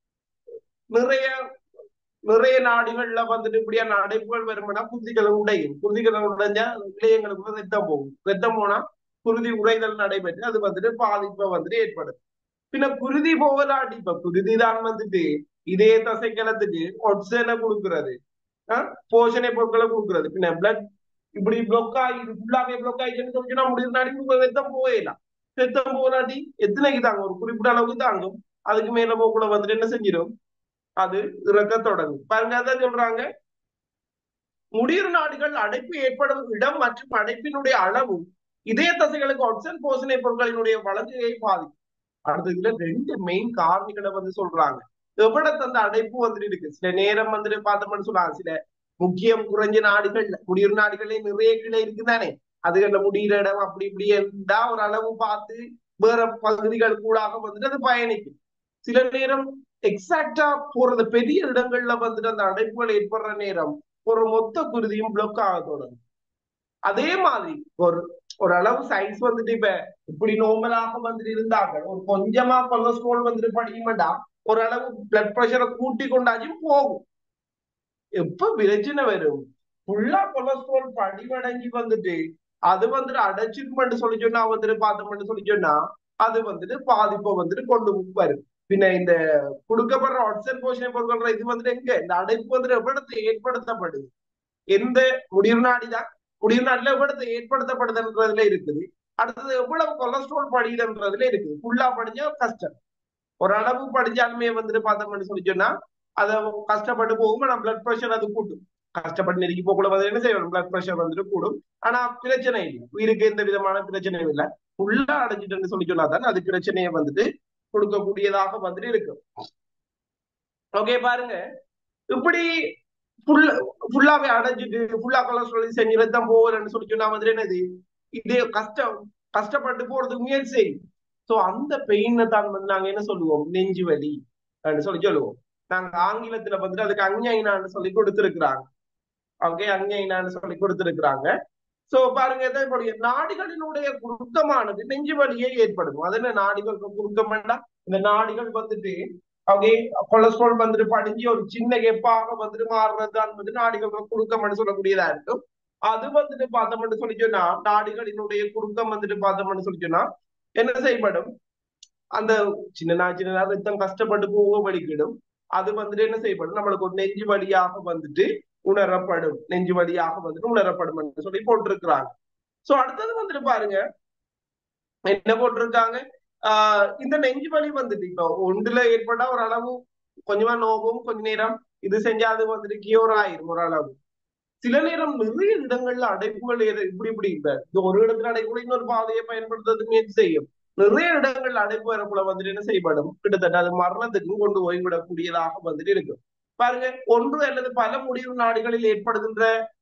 நிறைய நிறைய நாடுகள்ல வந்துட்டு இப்படியான அடைப்புகள் வரும்னா குருதிகளை உடையும். குருதிகளை உடைஞ்சா இளையங்களுக்கு ரத்தம் போகும். ரத்தம் போனா குருதி உறைதல் நடைபெற்று அது வந்துட்டு பாதிப்பை வந்துட்டு ஏற்படும். பின்ன குருதி போகலாட்டி இப்ப குருதி தான் வந்துட்டு இதே தசைக்கலத்துக்கு ஒட்சனை கொடுக்கறது, போஷணை பொருட்களை கொடுக்கறது. பின்ன பிளட் இப்படி பிளாக் ஆகி ஃபுல்லாவே பிளாக் ஆயிடுச்சுன்னு சொல்லிச்சுன்னா முடிவு நாடி ரத்தம் போகலாம். ரத்தம் போகலாட்டி எத்தனைக்கு தாங்க? ஒரு குறிப்பிட்ட அளவுக்கு தாங்கும். அதுக்கு மேல போக்குள்ள வந்துட்டு என்ன செஞ்சிடும்? அது இறக்க தொடங்கும். பாருங்க, அதான் சொல்றாங்க, முடிவு நாடுகள் அடைப்பு ஏற்படும் இடம் மற்றும் அடைப்பினுடைய அளவும் இதய தசைகளுக்கு ஆக்சிஜன் போஷணை பொருட்களினுடைய வளர்ச்சியை பாதிக்கும். அடுத்த இதுல 2 மெயின் காரணிகளை வந்து சொல்றாங்க. எவ்வளவு அந்த அடைப்பு வந்துட்டு இருக்கு. சில நேரம் வந்துட்டு பார்த்தோம்னு சொல்றாங்க, சில முக்கியம் குறைஞ்ச நாடுகள் முடியுற நாடுகளே நிறைய கிளை இருக்குதானே, அதுகள்ல முடிகிற இடம் அப்படி இப்படி இருந்தா ஒரு அளவு பார்த்து வேற பகுதிகள் கூடாக வந்துட்டு அது பயணிக்கும். சில நேரம் எக்ஸாக்டா போறது பெரிய இடங்கள்ல வந்துட்டு அந்த அடைப்புகள் ஏற்படுற நேரம் ஒரு மொத்த குருதியும் பிளாக் ஆக தொடங்கும். அதே மாதிரி ஒரு ஒரு அளவு சைஸ் வந்துட்டு இப்ப இப்படி நோமலாக வந்துட்டு இருந்தாங்க, ஒரு கொஞ்சமா கொலஸ்ட்ரால் வந்துட்டு படியுமாண்டா ஒரு அளவு பிளட் பிரஷரை கூட்டி கொண்டாச்சும் போகும். எப்ப பிரச்சனை வரும்? ஃபுல்லா கொலஸ்ட்ரால் படிவடைஞ்சு வந்துட்டு அது வந்துட்டு அடைச்சிருமென்று சொல்லி சொன்னா வந்துட்டு பார்த்தோம்னு சொல்லி சொன்னா அது வந்துட்டு பாதிப்பை வந்துட்டு கொண்டு வரும். பின்ன இந்த கொடுக்கப்படுற ஆக்சிஜன் போஷணை பொருட்கள் இது வந்துட்டு எங்க இந்த அடைப்பு வந்துட்டு எவ்வளவு ஏற்படுத்தப்படுது? எந்த முடிவு நாடிதான் முடிவு நாடுல எவ்வளவு ஏற்படுத்தப்படுதுன்றதுல இருக்குது. அடுத்தது எவ்வளவு கொலஸ்ட்ரால் படியுதுன்றதுல இருக்குது. ஃபுல்லா படிஞ்சா கஷ்டம். ஒரு அளவு படிச்சாலுமே வந்துட்டு பார்த்தோம்னு சொல்லி சொன்னா அதை கஷ்டப்பட்டு போகும். ஆனா பிளட் பிரஷர் அது கூட்டும். கஷ்டப்பட்டு நெருங்கி போகக்கூட என்ன செய்யணும்? பிளட் பிரஷர் வந்துட்டு கூடும். ஆனா பிரச்சனை இல்லை, உயிருக்கு எந்த விதமான பிரச்சனையும் இல்லை. ஃபுல்லா அடைஞ்சிட்டுன்னு சொல்லி சொன்னாதான் அது பிரச்சனையை வந்துட்டு கொடுக்கக்கூடியதாக வந்துட்டு இருக்கும். ஓகே, பாருங்க, இப்படி ஃபுல்லாவே அடைஞ்சிட்டு ஃபுல்லா கொலஸ்ட்ரால் செஞ்சு ரத்தம் போகலன்னு சொல்லி சொன்னா வந்துட்டு என்னது, இதே கஷ்டப்பட்டு போறதுக்கு முயற்சி செய்யும். சோ அந்த பெயினை தான் வந்து நாங்க என்ன சொல்லுவோம்? நெஞ்சு வலி சொல்லி சொல்லுவோம். நாங்க ஆங்கிலத்துல வந்துட்டு அதுக்கு அங்ஞைனான்னு சொல்லி கொடுத்திருக்கிறாங்க. ஓகே, அங்ஞைனான்னு சொல்லி கொடுத்திருக்கிறாங்க. சோ பாருங்க, நாடிகளினுடைய குறுக்கமானது நெஞ்சு வலியை ஏற்படும். அது என்ன நாடிகளுக்கு குறுக்கம் வேண்டாம், இந்த நாடிகள் வந்துட்டு ஓகே கொலஸ்ட்ரால் வந்துட்டு படிஞ்சு ஒரு சின்ன கெப்பாக வந்துட்டு மாறுறதுதான் வந்து நாடிகளுக்கு குறுக்கம்னு சொல்லக்கூடியதா இருக்கும். அது வந்துட்டு பார்த்தோம்னு சொல்லி சொன்னா நாடிகளினுடைய குறுக்கம் வந்துட்டு பார்த்தோம்னு சொல்லி சொன்னா என்ன செய்யப்படும்? அந்த சின்ன ரத்தம் கஷ்டப்பட்டு போக வலிக்கிடும். அது வந்துட்டு என்ன செய்யப்படும்? நம்மளுக்கு ஒரு நெஞ்சு வழியாக வந்துட்டு உணரப்படும். நெஞ்சு வழியாக வந்துட்டு உணரப்படும் என்று சொல்லி போட்டிருக்கிறாங்க. சோ அடுத்தது வந்துட்டு பாருங்க என்ன போட்டிருக்காங்க, இந்த நெஞ்சு வலி வந்துட்டு இப்ப ஒன்றுல ஏற்பட்டா ஒரு அளவு கொஞ்சமா நோவும், கொஞ்ச நேரம் இது செஞ்சா அது வந்துட்டு கியூர் ஆயிரும் ஒரு அளவு. சில நேரம் நிறைய இடங்கள்ல அடைப்புகள் இப்படி இந்த ஒரு இடத்துல அடைப்பு இன்னொரு பாதையை பயன்படுத்துறதுக்கு முயற்சி செய்யும். நிறைய இடங்கள்ல அடைப்பு வரக்குள்ள வந்துட்டு என்ன செய்யப்படும்? கிட்டத்தட்ட அது மரணத்துக்கும் கொண்டு போய்விடக்கூடியதாக வந்துட்டு இருக்கும். பாருங்க, ஒன்று அல்லது பல முடிவு நாடுகளில் ஏற்படுகின்ற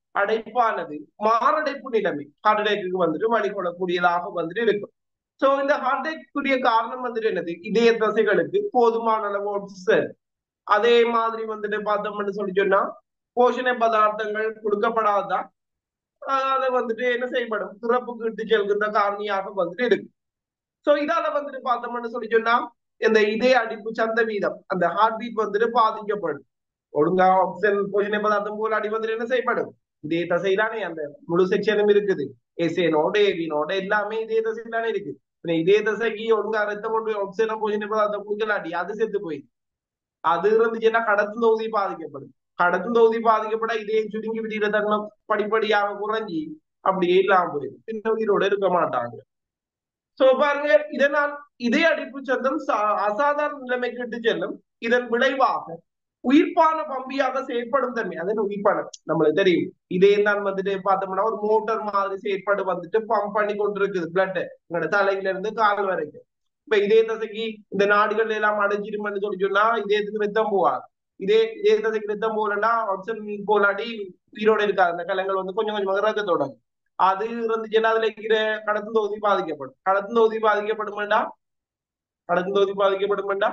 அடைப்பானது மாரடைப்பு நிலைமை ஹார்ட் அட்டாக்கு வந்துட்டு வழிகொள்ளக்கூடியதாக வந்துட்டு இருக்கும். சோ இந்த ஹார்ட் அட்டாக்குரிய காரணம் வந்துட்டு என்னது? இதய தசைகளுக்கு போதுமான அளவு ஆக்சிஜன், அதே மாதிரி வந்துட்டு பார்த்தோம்னு சொல்லி சொன்னா போஷண பதார்த்தங்கள் கொடுக்கப்படாதான் அதை வந்துட்டு என்ன செய்யப்படும், பிறப்புக்கு இட்டு செல்கின்ற காரணியாக வந்துட்டு இருக்கு. சோ இதால வந்துட்டு பார்த்தோம்னு சொல்லி சொன்னா இந்த இதய அடிப்பு சந்த வீதம், அந்த ஹார்ட் பீட் வந்துட்டு பாதிக்கப்படும். ஒழுங்கா ஆக்சிஜன் போஷண பதார்த்தம் போல அடி வந்துட்டு என்ன செய்யப்படும், இதே தசையிலானே அந்த முழு செக்ஷனும் இருக்குது. எஸ்ஏனோட ஏவினோட எல்லாமே இதே தசையிலானே இருக்கு. இதே தசைக்கு ஒழுங்கா ரத்தம் கொண்டு ஆக்சிஜன் போஷண பதார்த்தம் கொடுக்கலாட்டி அது செத்து போய் அது இருந்துச்சுன்னா கடத்தும் தொகுதி பாதிக்கப்படும். கடத்தும் தொகுதி பாதிக்கப்பட இதே சுருங்கி விடுகிற தன்மை படிப்படியாக குறைஞ்சி அப்படியே இல்லாம போயிடும். பின்ன உயிரோட இருக்க மாட்டாங்க. சோ பாருங்க, இதனால் இதய அடிப்பு சந்தம் அசாதாரண நிலைமைக்கு இட்டு செல்லும். இதன் விளைவாக உயிர்ப்பான பம்பியாக செயற்படும் தன்மை, அது உயிர்ப்பான நம்மளுக்கு தெரியும். இதே தான் வந்துட்டு பார்த்தோம்னா ஒரு மோட்டார் மாதிரி செயற்படு வந்துட்டு பம்ப் பண்ணி கொண்டு இருக்குது பிளட் எங்களோட தலையில இருந்து கால் வரைக்கும். இப்ப இதே தசைக்கு இந்த நாடுகள் எல்லாம் அடைஞ்சிருமென்னு சொல்லி சொன்னா இதயத்துக்கு ரத்தம் போவாது. இதே தசைக்கு ரத்தம் போகலன்னா ஆக்சிஜன் போலாடி உயிரோட இருக்காது. அந்த கலங்கள் வந்து கொஞ்சம் கொஞ்சமாக ரத்த தொடங்கும். அது இருந்துச்சுன்னா அதுல இருக்கிற கடத்தும் தொகுதி பாதிக்கப்படும். கடத்தும் தொகுதி பாதிக்கப்படும் வேண்டாம், கடத்தும் தொகுதி பாதிக்கப்படும் வேண்டாம்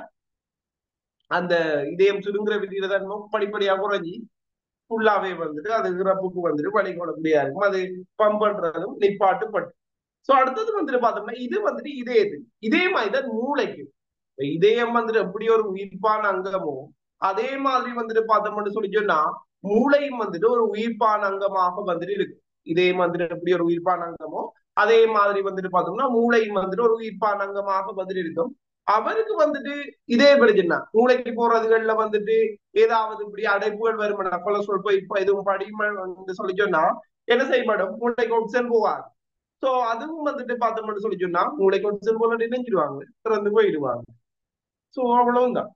அந்த இதயம் சுருங்குற விதியில தன்மை படிப்படியாக குறைஞ்சி ஃபுல்லாவே வந்துட்டு அது இறப்புக்கு வந்துட்டு வழிகொள்ளக்கூடியா இருக்கும். அது பம்ப் பண்றதும் நிப்பாட்டுப்பட்டு. சோ அடுத்தது வந்துட்டு பார்த்தோம்னா இது வந்துட்டு இதே மாதிரிதான் மூளைக்கு. இதயம் வந்துட்டு எப்படி ஒரு உயிர்ப்பான அங்கமோ அதே மாதிரி வந்துட்டு பார்த்தோம்னு சொல்லி சொன்னா மூளையும் வந்துட்டு ஒரு உயிர்ப்பான அங்கமாக வந்துட்டு இருக்கு. இதயம் வந்துட்டு எப்படி ஒரு உயிர்ப்பான அங்கமோ அதே மாதிரி வந்துட்டு பார்த்தோம்னா மூளையும் வந்துட்டு ஒரு உயிர்ப்பான அங்கமாக வந்துட்டு இருக்கும். அவருக்கு வந்துட்டு இதே பிரச்சனை, மூளைக்கு போறதுகள்ல வந்துட்டு ஏதாவது இப்படி அடைப்புகள் வருமானா கொலஸ்ட்ரால் போய் இப்ப எதுவும் படிமன்னு சொல்லி சொன்னா என்ன செய்யப்படும், மூளைக்கு ஆக்சிஜன் போவாது. சோ அதுவும் வந்துட்டு பார்த்தோம்னு சொல்லி சொன்னா மூளைக்கு ஆக்சிஜன் போல நினைஞ்சிருவாங்க, திறந்து போயிடுவாங்க. சோ அவ்வளவுதான்.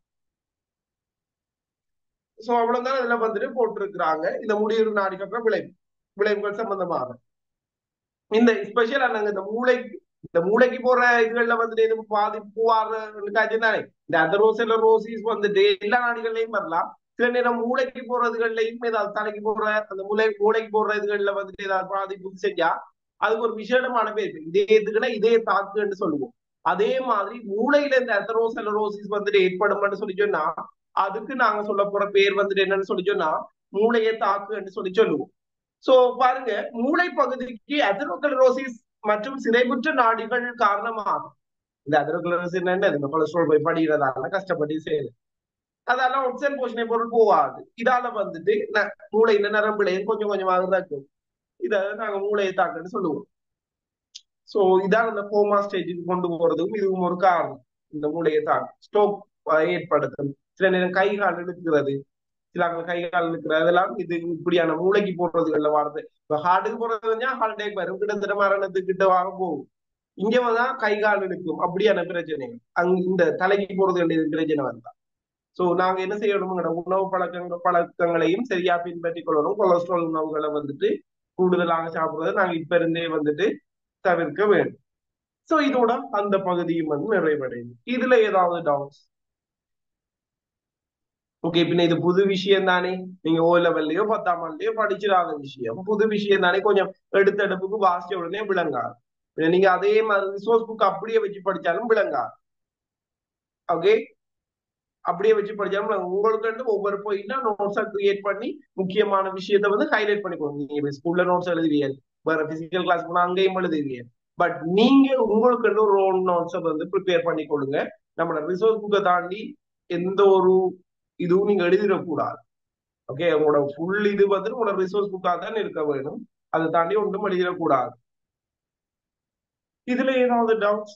சோ அவ்வளவுதான் இதுல வந்துட்டு போட்டிருக்கிறாங்க இந்த முடிவு நாடிக்கற்ற விளைவுகள் சம்பந்தமாக. இந்த ஸ்பெஷல் நாங்க இந்த மூளைக்கு போற இதுகள்ல வந்துட்டு எதுவும் பாதிப்பு தானே. இந்த அதரோசெலரோசிஸ் வந்துட்டு எல்லா நாடுகள்லயும் வரலாம். சில நேரம் மூளைக்கு போறதுகள்லயும் ஏதாவது தலைக்கு போடுற அந்த மூளைக்கு போடுற இதுகள்ல வந்துட்டு ஏதாவது பாதிப்பு செஞ்சா அதுக்கு ஒரு விசேடமான பேர் இதே இதுக்குன்னா இதே தாக்குன்னு சொல்லுவோம். அதே மாதிரி மூளையில இந்த அதரோசெலரோசிஸ் வந்துட்டு ஏற்படும் சொல்லி சொன்னா அதுக்கு நாங்க சொல்ல போற பேர் வந்துட்டு என்னன்னு சொல்லி சொன்னா மூளையை தாக்குன்னு சொல்லுவோம். சோ பாருங்க, மூளை பகுதிக்கு அதெரோஸ்க்ளரோசிஸ் மற்றும் சிதைவுற்ற நாடிகள் காரணமாகும். இந்த அதெரோஸ்க்ளரோசிஸ் என்ன, இந்த கொலஸ்ட்ரால் போய் படிக்கிறதால கஷ்டப்பட்டு செய்யுது. அதெல்லாம் ஆக்சிஜன் போஷணை பொருள் போவாது. இதால வந்துட்டு மூளையில நரம்புலையும் கொஞ்சம் கொஞ்சமாக இருக்கும். இத நாங்க மூளையை தாக்குன்னு சொல்லுவோம். சோ இதான் இந்த கோமா ஸ்டேஜுக்கு கொண்டு போறதுக்கும் இதுவும் ஒரு காரணம். இந்த மூளையை தாக்கு ஸ்ட்ரோக் ஏற்படுத்தும். சில நேரம் கை கால் இழுக்கிறது, சில கை கால் இழுக்கிறது, அதெல்லாம் இது இப்படியான மூளைக்கு போடுறதுகள்ல வார்த்தை. இப்ப ஹார்ட்டுக்கு போறது ஹார்ட் அட்டாக் வரும், கிட்டத்தட்ட மரணத்துக்கு கிட்டவாக போகும். இங்க தான் கை கால் இழுக்கும் அப்படியான பிரச்சனைகள் இந்த தலைக்கு போறது பிரச்சனை வந்தா. சோ நாங்க என்ன செய்யணும், உணவு பழக்கங்களையும் சரியா பின்பற்றிக் கொள்ளணும். கொலஸ்ட்ரால் உணவுகளை வந்துட்டு கூடுதலாக சாப்பிடுறதை நாங்க இப்ப இருந்தே வந்துட்டு தவிர்க்க வேண்டும். சோ இதோட அந்த பகுதியும் வந்து நிறைவடையும். இதுல ஏதாவது டவுட்ஸ்? ஓகே, பின்ன இது புது விஷயம் தானே, நீங்க ஓ லெவல்லயோ 10ஆம் ஆண்டுலயோ படிச்சிடாத விஷயம், புது விஷயம் தானே, கொஞ்சம் எடுத்தடுப்புக்கு வாசிச்ச உடனே விளங்காது. நீங்க அதே மாதிரி ரிசோர்ஸ் புக் அப்படியே வச்சு படிச்சாலும் விளங்காது. ஓகே, அப்படியே வச்சு படிச்சாலும் உங்களுக்கு ஒவ்வொரு பாயிண்டா நோட்ஸா கிரியேட் பண்ணி முக்கியமான விஷயத்த வந்து ஹைலைட் பண்ணிக்கோங்க. நீங்க ஸ்கூல்ல நோட்ஸ் எழுதுவீங்க, வேற பிசிக்கல் கிளாஸ் போனா அங்கேயும் எழுதுவீங்க. பட் நீங்க உங்களுக்கு ஒரு ஓன் நோட்ஸை வந்து ப்ரிப்பேர் பண்ணி கொடுங்க. நம்மளோட ரிசோர்ஸ் புக்கை தாண்டி எந்த ஒரு இதுவும் நீங்க எழுதிடக்கூடாது. ஓகே, உங்களோட ஃபுல் இது வந்து உங்களோட ரிசோர்ஸ் புக்கா தான் இருக்க வேணும். அதை தாண்டி ஒன்றும் எழுதிடக்கூடாது. இதுல ஏதாவது டவுட்ஸ்?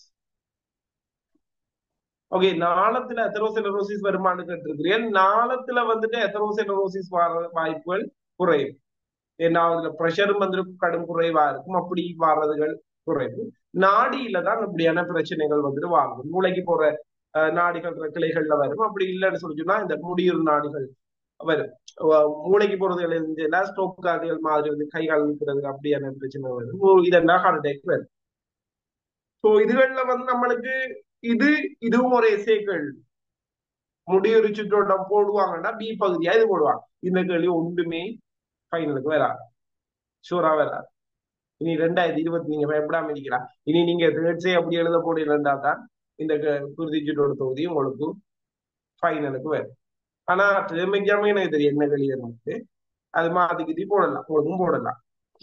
ஓகே, நாளத்துல எத்தரோசெலரோசிஸ் வருமானு கேட்டிருக்கிறேன். நாளத்துல வந்துட்டு எத்தரோசெலரோசிஸ் வர வாய்ப்புகள் குறையும். ஏன்னா அதுல ப்ரெஷரும் வந்து கடும் குறைவா இருக்கும், அப்படி வர்றதுகள் குறைவு. நாடியில தான் இப்படியான பிரச்சனைகள் வந்துட்டு வாங்கும். மூளைக்கு போற நாடிகள் கிளைகள்ல வரும். அப்படி இல்லைன்னு சொல்லி சொன்னா இந்த முடியுறு நாடிகள் வரும். மூளைக்கு போறதுகள் இருந்துச்சுன்னா ஸ்ட்ரோக் அதுகள் மாதிரி வந்து கை கால் நிற்கிறது அப்படியான பிரச்சனை வரும். இதெல்லாம் ஹார்ட் அட்டாக் வரும். ஸோ இதுகள்ல வந்து நம்மளுக்கு இதுவும் ஒரு எஸ்ஏக்கள் முடியுறு சுற்றோட்டம் போடுவாங்கன்னா பி பகுதியா இது போடுவாங்க. இந்த கேள்வி ஒன்றுமே ஃபைனலுக்கு வராது. ஷூரா வராது. இனி 2020 நீங்க பயப்படாம இருக்கலாம். இனி நீங்க தேர்ட்ஸே அப்படி எழுத போறீங்களா தான் இந்த குருதிச்சீட்டோட தொகுதி உங்களுக்கு ஃபைனலுக்கு வரும். ஆனா டேர்ம் எக்ஸாமே எனக்கு தெரியும் என்ன வெளியே அது மாதிரி போடலாம், உங்களுக்கும் போடலாம்.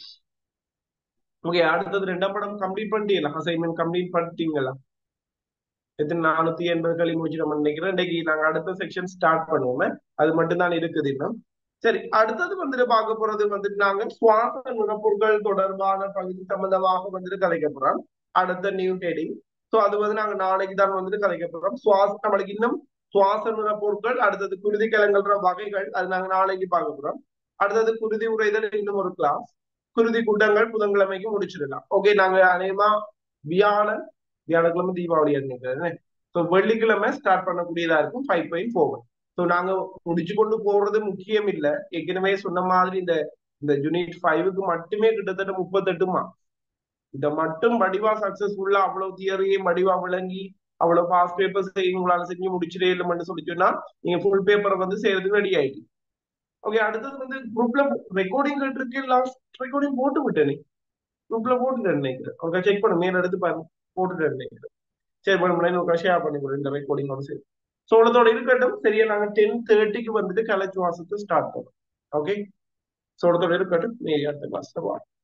ஓகே, அடுத்தது 2ஆம் படம் கம்ப்ளீட் பண்ணிட்டீங்களா? அசைன்மெண்ட் கம்ப்ளீட் பண்ணிட்டீங்களா? எத்தனை 480 களி முடிச்சு நம்ம நினைக்கிறேன். இன்னைக்கு நாங்க அடுத்த செக்ஷன் ஸ்டார்ட் பண்ணுவோம். அது மட்டும் தான் இருக்குது இன்னும். சரி, அடுத்தது வந்துட்டு பார்க்க போறது வந்துட்டு நாங்க சுவாச நுணப்பொருட்கள் தொடர்பான பகுதி சம்பந்தமாக வந்துட்டு கலைக்க போறோம். அடுத்த நியூ ஹெடிங். ஸோ அது வந்து நாங்க நாளைக்கு தான் வந்துட்டு கலைக்க போறோம். நம்மளுக்கு இன்னும் சுவாச நுணப்பொருட்கள், அடுத்தது குருதி கலங்கள்ன்ற வகைகள், அது நாங்க நாளைக்கு பார்க்க போறோம். அடுத்தது குருதி உறைதல் இன்னும் ஒரு கிளாஸ். குருதி கூட்டங்கள் புதன்கிழமைக்கு முடிச்சிடலாம். ஓகே, நாங்க அநேகமா வியாழக்கிழமை தீபாவளி நினைக்கிறேன். ஸோ வெள்ளிக்கிழமை ஸ்டார்ட் பண்ணக்கூடியதா இருக்கும் 5.4. ஸோ நாங்க முடிச்சு கொண்டு போறது முக்கியம் இல்ல. ஏற்கனவே சொன்ன மாதிரி இந்த இந்த யூனிட் 5க்கு மட்டுமே கிட்டத்தட்ட 38 இத மட்டும் வடிவா சக்சஸ்ஃபுல்லா அவ்வளவு தியரியும் வடிவா விளங்கி அவ்வளவு பாஸ் பேப்பர் உங்களால செஞ்சு முடிச்சிடே இல்லைன்னு சொல்லி சொன்னா நீங்க ஃபுல் பேப்பரை வந்து செய்யறதுக்கு ரெடி ஆயிட்டு. ஓகே, அடுத்தது வந்து குரூப்ல ரெக்கார்டிங் இருக்கு. லாஸ்ட் ரெக்கார்டிங் போட்டு விட்டேனே, குரூப்ல போட்டுட்டேன் நினைக்கிறேன். அவங்க செக் பண்ண மேல எடுத்து பாருங்க, போட்டுட்டேன் நினைக்கிறேன். சரி, பண்ண ஷேர் பண்ணி கொடுங்க இந்த ரெக்கார்டிங்கோட சரி. சோளத்தோட இருக்கட்டும். சரியா, நாங்க 10:30க்கு வந்துட்டு கலைச்சுவாசத்தை ஸ்டார்ட் பண்ணோம். ஓகே, சோளத்தோட இருக்கட்டும். அடுத்த கிளாஸ்ல